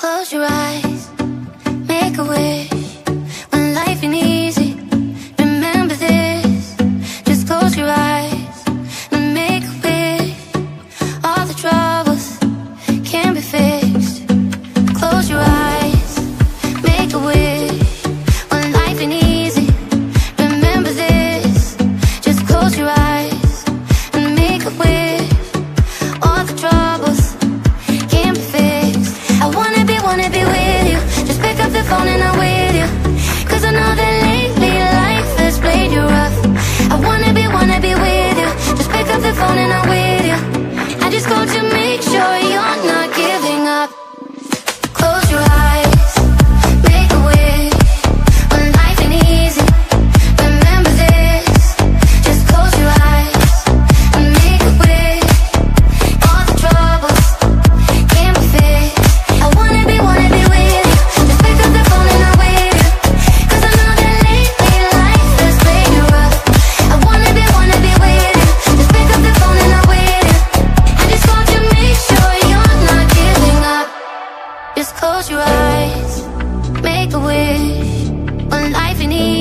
Close your eyes, make a wish. When life ain't easy, remember this. Just close your eyes and make a wish. All the troubles can be fixed. Close your eyes, make a wish. When life ain't easy, remember this. Just close your eyes and make a wish. All the troubles can be fixed. I wanna be with you. Just pick up the phone and I'm with you. 'Cause I know that lately life has played you rough. I wanna be with you. Just pick up the phone and I'm with you. I just called to make sure you're not giving up. Close your eyes, make a wish. When life ain't easy, remember this. Just close your eyes and make a wish. All the troubles can be fixed. I wanna be with you. Just pick up the phone and I'm with you. 'Cause I know that lately life has played you rough. I wanna be with you. Just pick up the phone and I'm with you. I just called to make sure you're not giving up. Just close your eyes, make a wish. When life ain't easy,